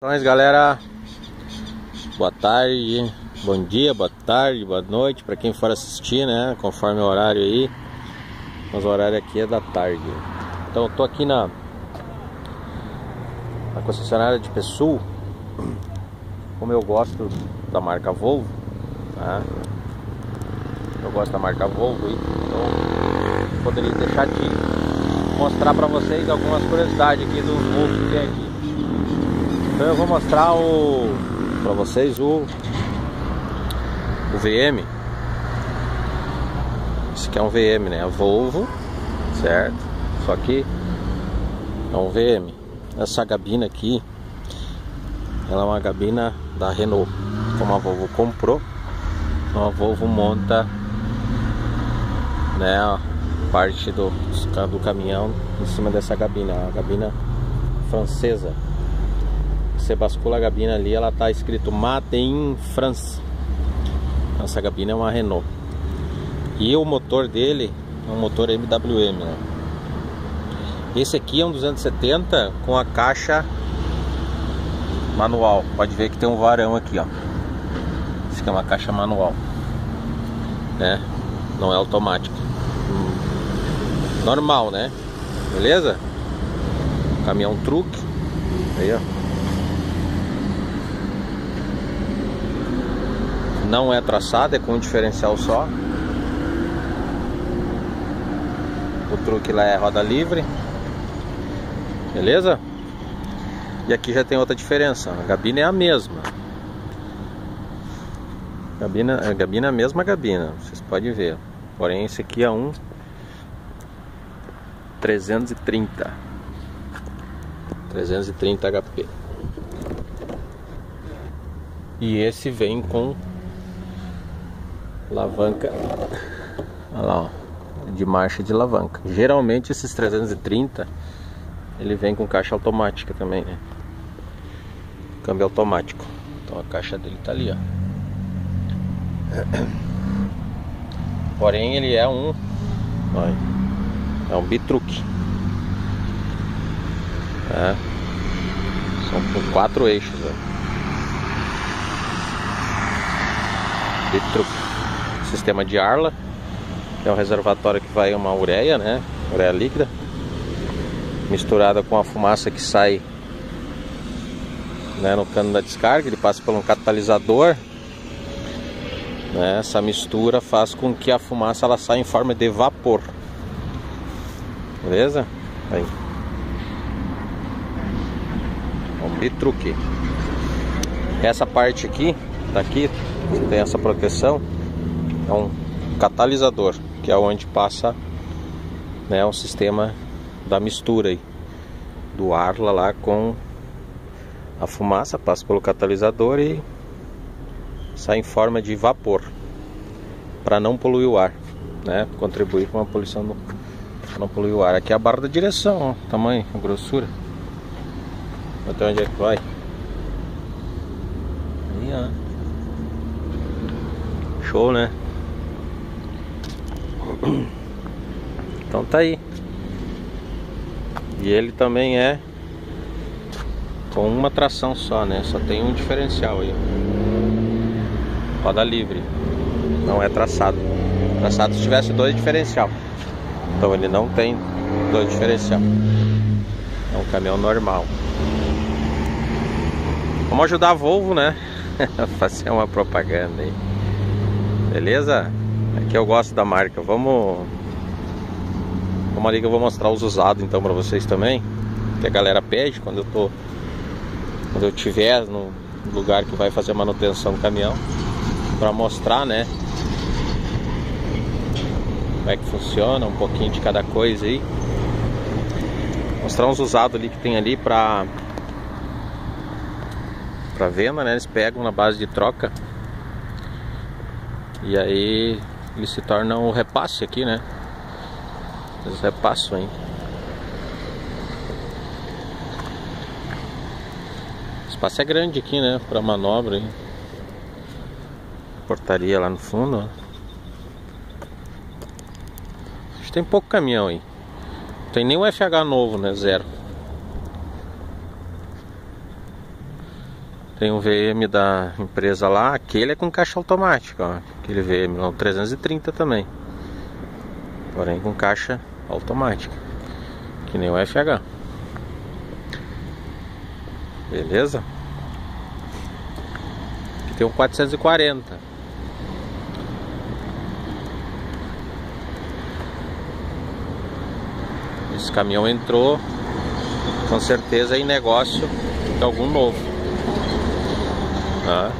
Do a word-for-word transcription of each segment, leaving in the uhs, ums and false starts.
Então, galera, boa tarde, bom dia, boa tarde, boa noite para quem for assistir, né? Conforme o horário aí, mas o horário aqui é da tarde. Então, eu tô aqui na, na concessionária de Pessoa. Como eu gosto da marca Volvo, tá? Eu gosto da marca Volvo, então poderia deixar de mostrar para vocês algumas curiosidades aqui dos Volvo que tem aqui. Então eu vou mostrar o para vocês o o V M. Esse aqui é um V M, né? A Volvo, certo? Só que é um V M. Essa gabina aqui, ela é uma gabina da Renault. Como a Volvo comprou, então a Volvo monta, né, a parte do, do caminhão em cima dessa gabina, a gabina francesa. Você bascula a gabina ali, ela tá escrito Made in France. Essa gabina é uma Renault. E o motor dele é um motor M W M, né? Esse aqui é um duzentos e setenta com a caixa manual. Pode ver que tem um varão aqui, ó. Isso aqui é uma caixa manual, né? Não é automático. Normal, né? Beleza? Caminhão truque. Aí, ó. Não é traçado, é com um diferencial só. O truque lá é roda livre. Beleza? E aqui já tem outra diferença. A gabina é a mesma. A gabina, a gabina é a mesma gabina, vocês podem ver. Porém esse aqui é um trezentos e trinta trezentos e trinta H P. E esse vem com alavanca, olha lá, ó, de marcha de alavanca. Geralmente esses trezentos e trinta ele vem com caixa automática também, né? Câmbio automático. Então a caixa dele tá ali, ó. Porém ele é um olha, é um bitruque, é. São com quatro eixos, ó. Bitruque. Sistema de Arla, que é o reservatório que vai uma ureia, né? Ureia líquida, misturada com a fumaça que sai, né, no cano da descarga. Ele passa por um catalisador, né? Essa mistura faz com que a fumaça ela saia em forma de vapor. Beleza? Aí. Um bitruque. Essa parte aqui, daqui, tem essa proteção. É um catalisador, que é onde passa, né, o sistema da mistura aí, do Arla lá com a fumaça, passa pelo catalisador e sai em forma de vapor, para não poluir o ar, né? Contribuir com a poluição, do, não poluir o ar. Aqui é a barra da direção, ó, tamanho, a grossura. Até onde é que vai? Aí, ó. Show, né? Então tá aí. E ele também é com uma tração só, né? Só tem um diferencial aí. Roda livre. Não é traçado. Traçado se tivesse dois diferencial. Então ele não tem dois diferencial. É um caminhão normal. Vamos ajudar a Volvo, né? Fazer uma propaganda aí. Beleza? Aqui eu gosto da marca. Vamos Vamos ali que eu vou mostrar os usados então pra vocês também, que a galera pede quando eu tô Quando eu tiver no lugar que vai fazer manutenção do caminhão, pra mostrar, né, como é que funciona, um pouquinho de cada coisa aí. Mostrar uns usados ali que tem ali pra Pra venda, né? Eles pegam na base de troca. E aí eles se tornam o repasse aqui, né? Eles repassam, hein? O espaço é grande aqui, né? Para manobra, hein? Portaria lá no fundo, ó. Acho que tem pouco caminhão aí. Não tem nem um F H novo, né? Zero. Tem um V M da empresa lá, aquele é com caixa automática, ó. Aquele V M lá, o trezentos e trinta também. Porém com caixa automática, que nem o F H. Beleza? Aqui tem um quatrocentos e quarenta. Esse caminhão entrou com certeza em negócio de algum novo. Tá?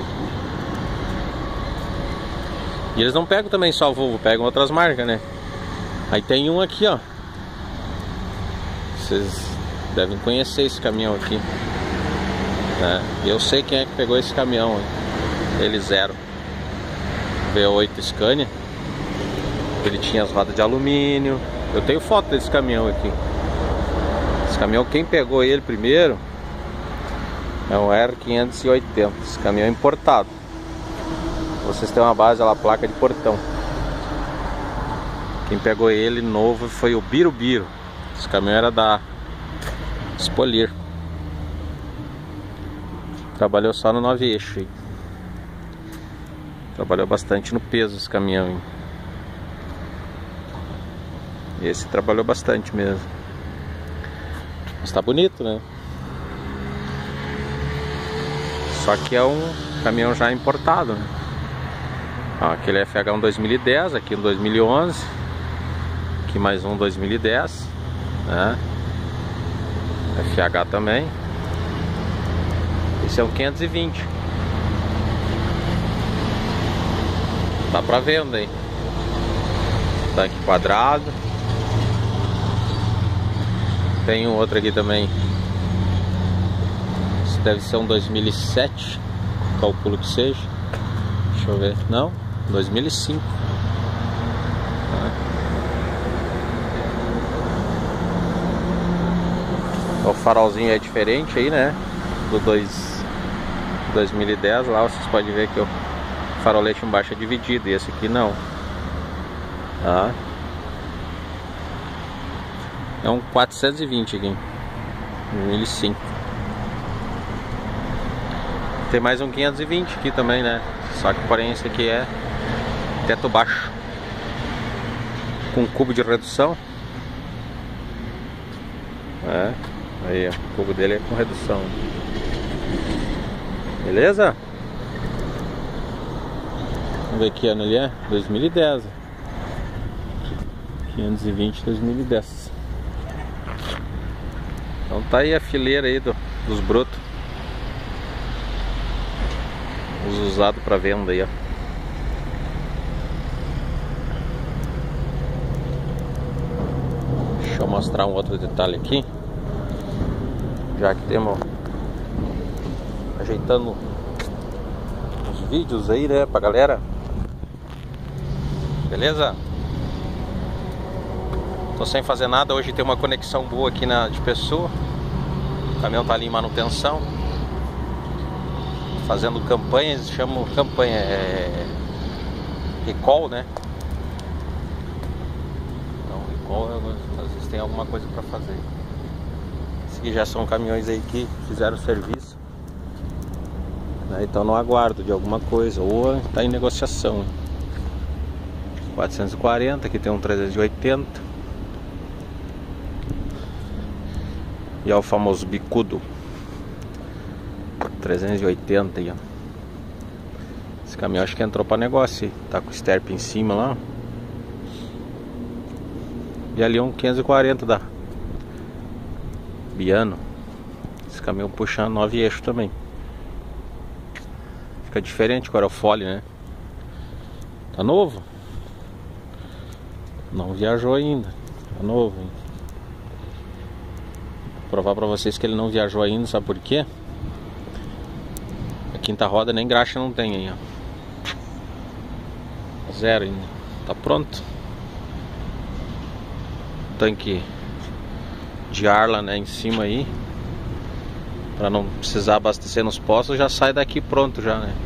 E eles não pegam também só Volvo, pegam outras marcas, né? Aí tem um aqui, ó. Vocês devem conhecer esse caminhão aqui, né? Eu sei quem é que pegou esse caminhão. Ele zero V oito Scania. Ele tinha as rodas de alumínio. Eu tenho foto desse caminhão aqui. Esse caminhão, quem pegou ele primeiro é um R quinhentos e oitenta. Esse caminhão é importado. Vocês têm uma base lá, placa de portão. Quem pegou ele novo foi o Birubiru. Esse caminhão era da Spolir. Trabalhou só no nove eixo aí. Trabalhou bastante no peso esse caminhão aí. Esse trabalhou bastante mesmo. Mas tá bonito, né? Só que é um caminhão já importado, né? Ó, aquele F H um dois mil e dez, aqui um dois mil e onze. Aqui mais um dois mil e dez, né? F H também. Esse é um quinhentos e vinte. Tá pra venda aí. Tanque quadrado. Tem um outro aqui também. Esse deve ser um dois mil e sete. Calculo que seja. Deixa eu ver. Não, dois mil e cinco. O farolzinho é diferente aí, né? Do dois mil e dez lá, vocês podem ver que o farolete embaixo é dividido. E esse aqui não. Tá? É um quatrocentos e vinte aqui, dois mil e cinco. Tem mais um quinhentos e vinte aqui também, né? Só que porém esse aqui é teto baixo, com cubo de redução. É, aí ó, o cubo dele é com redução. Beleza? Vamos ver que ano ele é? dois mil e dez. quinhentos e vinte, dois mil e dez. Então tá aí a fileira aí do, dos brutos. Os usados para venda aí, ó. Deixa eu mostrar um outro detalhe aqui. Já que temos ajeitando os vídeos aí, né, pra galera. Beleza? Tô sem fazer nada, hoje tem uma conexão boa aqui na de Pessoa. O caminhão tá ali em manutenção, fazendo campanhas, chamam campanha é... recall, né? Então recall, às vezes tem alguma coisa para fazer. Esses aqui já são caminhões aí que fizeram o serviço, né? Então no aguardo de alguma coisa, ou tá em negociação. quatrocentos e quarenta, aqui tem um trezentos e oitenta. E é o famoso bicudo trezentos e oitenta aí, ó. Esse caminhão acho que entrou para negócio aí. Tá com o sterp em cima lá. E ali um quinhentos e quarenta da Biano. Esse caminhão puxa nove eixos também. Fica diferente com o aerofólio, né? Tá novo. Não viajou ainda. Tá novo, hein? Vou provar pra vocês que ele não viajou ainda, sabe por quê? A quinta roda nem graxa não tem aí, ó. Zero ainda. Tá pronto. Tanque de ar lá, né, em cima aí. Pra não precisar abastecer nos postos, já sai daqui pronto já, né?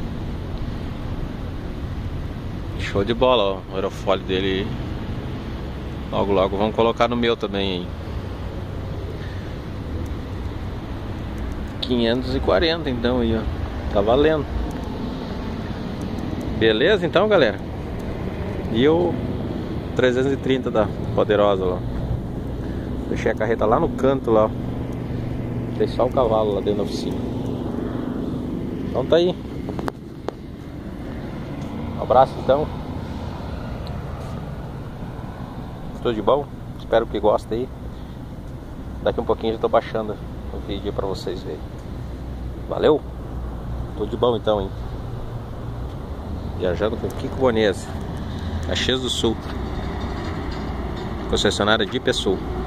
Show de bola, ó. O aerofólio dele. Logo logo vamos colocar no meu também aí. quinhentos e quarenta então aí, ó. Tá valendo. Beleza então, galera? E o trezentos e trinta da Poderosa lá. Deixei a carreta lá no canto lá, ó. Deixei só o cavalo lá dentro da oficina. Então tá aí. Um abraço então. Tudo de bom? Espero que gostem aí. Daqui um pouquinho já tô baixando o vídeo pra vocês verem. Valeu? Tudo de bom então, hein? Viajando com Kiko Bonese, Caxias do Sul, concessionária de Pessoa.